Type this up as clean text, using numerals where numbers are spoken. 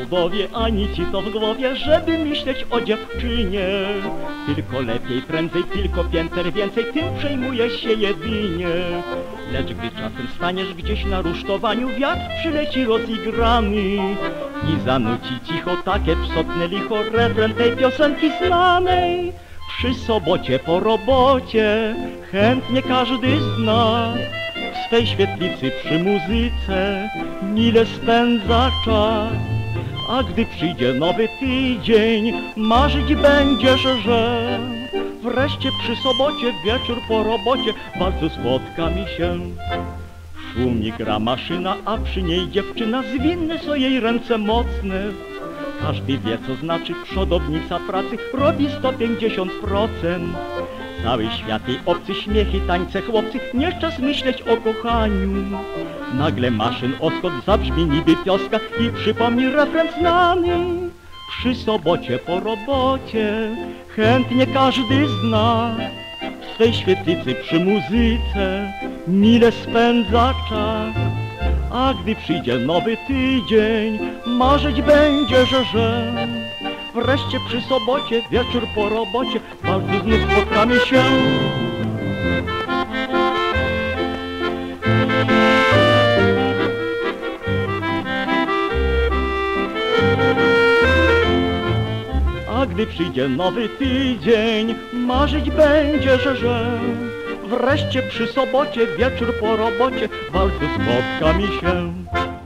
powie ani ci co w głowie, żeby myśleć o dziewczynie. Tylko lepiej, prędzej, tylko pięter więcej, tym przejmuje się jedynie. Lecz gdy czasem staniesz gdzieś na rusztowaniu, wiatr przyleci rozigrany i zanuci cicho takie psotne licho refren tej piosenki znanej. Przy sobocie po robocie chętnie każdy z nas w swej świetlicy przy muzyce mile spędza czas. A gdy przyjdzie nowy tydzień, marzyć będziesz, że wreszcie przy sobocie wieczór po robocie bardzo spotka mi się. Szumnie gra maszyna, a przy niej dziewczyna, zwinne są jej ręce mocne. Każdy wie, co znaczy przodownica pracy, robi 150%. Cały świat jej obcy, śmiechy, tańce, chłopcy, nie czas myśleć o kochaniu. Nagle maszyn oskot zabrzmi niby pioska i przypomni refren znany. Przy sobocie po robocie chętnie każdy z nas w swej świetlicy przy muzyce mile spędza czas. A gdy przyjdzie nowy tydzień, marzyć będziesz, że wreszcie przy sobocie, wieczór po robocie, bardzo znów spotkamy się. A gdy przyjdzie nowy tydzień, marzyć będziesz, że wreszcie przy sobocie, wieczór po robocie, bardzo spotkamy się.